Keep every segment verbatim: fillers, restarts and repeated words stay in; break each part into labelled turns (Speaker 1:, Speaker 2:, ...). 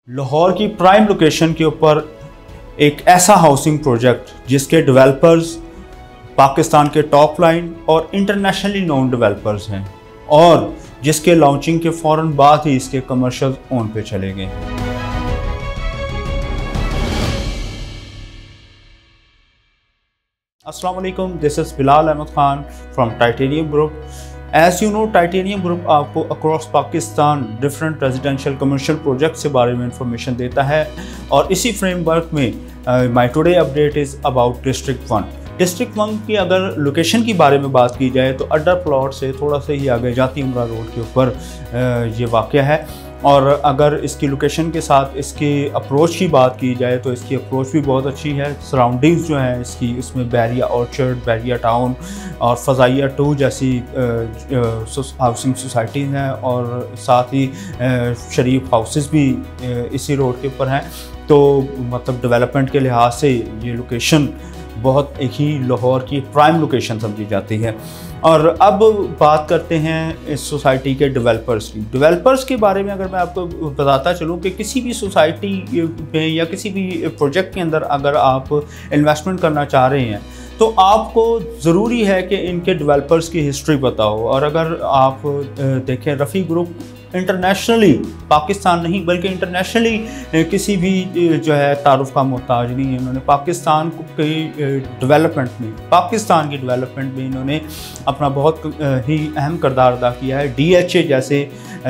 Speaker 1: लाहौर की prime location के ऊपर एक ऐसा हाउसिंग प्रोजेक्ट जिसके डेवलपर्स पाकिस्तान के टॉप लाइन और इंटरनेशनली नोन डेवलपर्स हैं और जिसके लॉन्चिंग के फ़ौरन बाद ही इसके कमर्शियल ऑन पे चले गए। अस्सलाम वालेकुम, this is Bilal Ahmad Khan from Titanium Group. As you know, Titanium Group आपको across Pakistan different residential commercial projects के बारे में इंफॉर्मेशन देता है और इसी फ्रेमवर्क में my today update is about District One. District One की अगर लोकेशन की बारे में बात की जाए तो अड्डा प्लॉट से थोड़ा सा ही आगे जाती उमरा रोड के ऊपर ये वाक़या है और अगर इसकी लोकेशन के साथ इसकी अप्रोच की बात की जाए तो इसकी अप्रोच भी बहुत अच्छी है। सराउंडिंग्स जो हैं इसकी, इसमें बैरिया ऑर्चर्ड, बैरिया टाउन और फ़ज़ाइया टू जैसी हाउसिंग सोसाइटीज़ हैं और साथ ही शरीफ हाउसेस भी इसी रोड के ऊपर हैं। तो मतलब डेवलपमेंट के लिहाज से ये लोकेशन बहुत एक ही लाहौर की प्राइम लोकेशन समझी जाती है। और अब बात करते हैं इस सोसाइटी के डेवलपर्स की। डेवलपर्स के बारे में अगर मैं आपको बताता चलूँ कि किसी भी सोसाइटी में या किसी भी प्रोजेक्ट के अंदर अगर आप इन्वेस्टमेंट करना चाह रहे हैं तो आपको ज़रूरी है कि इनके डेवलपर्स की हिस्ट्री पता हो। और अगर आप देखें, रफ़ी ग्रुप इंटरनेशनली, पाकिस्तान नहीं बल्कि इंटरनेशनली किसी भी जो है तारुफ का मोहताज नहीं है। इन्होंने पाकिस्तान के डेवलपमेंट में पाकिस्तान की डेवलपमेंट में इन्होंने अपना बहुत ही अहम किरदार अदा किया है। डी एच ए जैसे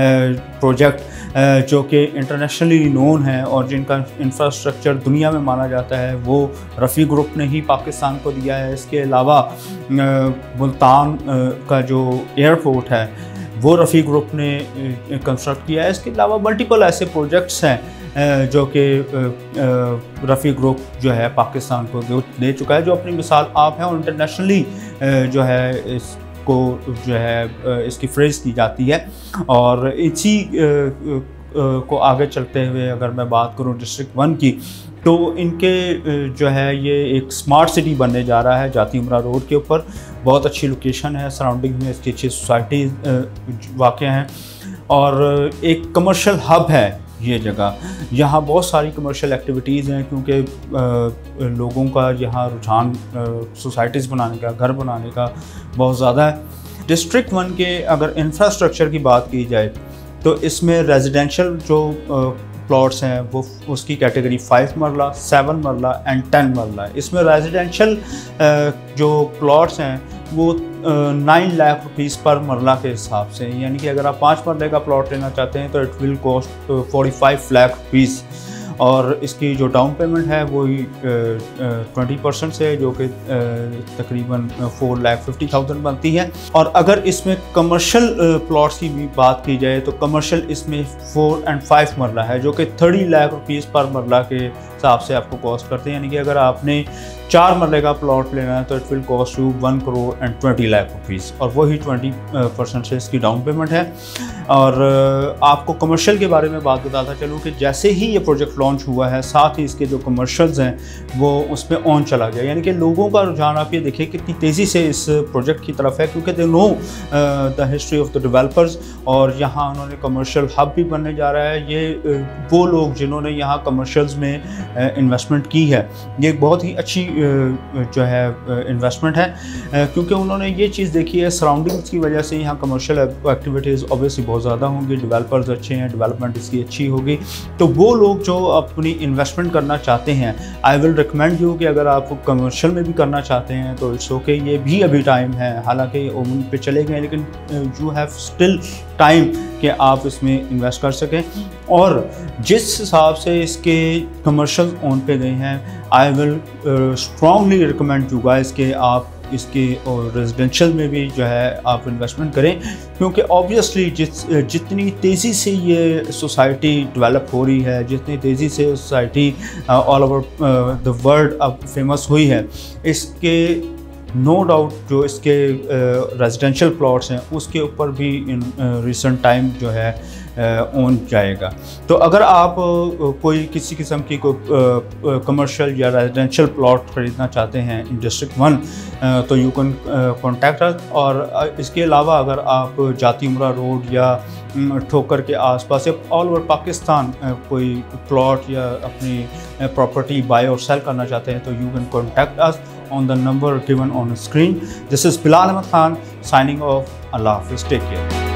Speaker 1: प्रोजेक्ट जो कि इंटरनेशनली नोन है और जिनका इंफ्रास्ट्रक्चर दुनिया में माना जाता है, वो रफ़ी ग्रुप ने ही पाकिस्तान को दिया है। इसके अलावा मुल्तान का जो एयरपोर्ट है वो रफ़ी ग्रुप ने कंस्ट्रक्ट किया है। इसके अलावा मल्टीपल ऐसे प्रोजेक्ट्स हैं जो कि रफ़ी ग्रुप जो है पाकिस्तान को दे चुका है, जो अपनी मिसाल आप हैं और इंटरनेशनली जो है इसको जो है इसकी फ्रेज़ की जाती है। और इसी को आगे चलते हुए अगर मैं बात करूं डिस्ट्रिक्ट वन की, तो इनके जो है ये एक स्मार्ट सिटी बनने जा रहा है जाती उमरा रोड के ऊपर। बहुत अच्छी लोकेशन है, सराउंडिंग में इसकी अच्छी सोसाइटी वाक़ हैं और एक कमर्शियल हब है ये जगह। यहाँ बहुत सारी कमर्शियल एक्टिविटीज़ हैं क्योंकि लोगों का यहाँ रुझान सोसाइटीज़ बनाने का, घर बनाने का बहुत ज़्यादा है। डिस्ट्रिक्ट वन के अगर इंफ्रास्ट्रक्चर की बात की जाए तो इसमें रेजिडेंशियल जो प्लॉट्स हैं वो उसकी category five marla, seven marla and ten marla है। इसमें रेजिडेंशियल जो प्लॉट्स हैं वो नाइन लाख रुपीज़ पर मरला के हिसाब से, यानी कि अगर आप पाँच मरले का प्लॉट लेना चाहते हैं तो it will cost forty five lakh rupees. और इसकी जो डाउन पेमेंट है वो ट्वेंटी परसेंट से, जो कि तकरीबन फोर लाख फिफ्टी थाउजेंड बनती है। और अगर इसमें कमर्शियल प्लॉट्स की भी बात की जाए तो कमर्शियल इसमें फोर एंड फाइव मरला है, जो कि थर्टी लाख रुपीज़ पर मरला के हिसाब से आपको कॉस्ट करते हैं। यानी कि अगर आपने चार मरले का प्लॉट लेना है तो it will cost you one crore and twenty lakh rupees और वही ट्वेंटी परसेंट से इसकी डाउन पेमेंट है। और आपको कमर्शियल के बारे में बात बताता चलूँ कि जैसे ही ये प्रोजेक्ट लॉन्च हुआ है, साथ ही इसके जो कमर्शियल्स हैं वो उसमें ऑन चला गया। यानी कि लोगों का रुझान आप ये देखिए कितनी तेज़ी से इस प्रोजेक्ट की तरफ है, क्योंकि they know the history of the developers और यहाँ उन्होंने कमर्शियल हब भी बनने जा रहा है। ये वो लोग जिन्होंने यहाँ कमर्शियल्स में इन्वेस्टमेंट की है, ये एक बहुत ही अच्छी जो है इन्वेस्टमेंट है, क्योंकि उन्होंने ये चीज़ देखी है सराउंडिंग्स की वजह से यहाँ कमर्शियल एक्टिविटीज़ ऑब्वियसली बहुत ज़्यादा होंगी, डेवलपर्स अच्छे हैं, डेवलपमेंट इसकी अच्छी होगी। तो वो लोग जो अपनी इन्वेस्टमेंट करना चाहते हैं, आई विल रिकमेंड यू कि अगर आप कमर्शियल में भी करना चाहते हैं तो इट्स ओके, ये भी अभी टाइम है। हालांकि ओमन पे चले गए लेकिन यू हैव स्टिल टाइम कि आप इसमें इन्वेस्ट कर सकें। और जिस हिसाब से इसके कमर्शियल ऑन पे गए हैं, I will strongly recommend you guys कि आप इसके और रेजिडेंशियल में भी जो है आप इन्वेस्टमेंट करें, क्योंकि ऑब्वियसली जिस जितनी तेज़ी से ये सोसाइटी डेवलप हो रही है, जितनी तेज़ी से society all over the world अब फेमस हुई है, इसके नो डाउट जो इसके रेजिडेंशियल प्लॉट्स हैं उसके ऊपर भी इन रिसेंट टाइम जो है ओन जाएगा। तो अगर आप कोई किसी किस्म की कोई कमर्शियल या रेजिडेंशियल प्लॉट ख़रीदना चाहते हैं इन डिस्ट्रिक्ट वन, तो यू कैन कॉन्टैक्ट अस। और इसके अलावा अगर आप जाती उमरा रोड या ठोकर के आसपास या ऑल ओवर पाकिस्तान कोई प्लॉट या अपनी प्रॉपर्टी बाय और सेल करना चाहते हैं, तो you can contact us on the number given on the screen. This is Bilal Ahmed Khan signing off. Allah Hafiz. Take care.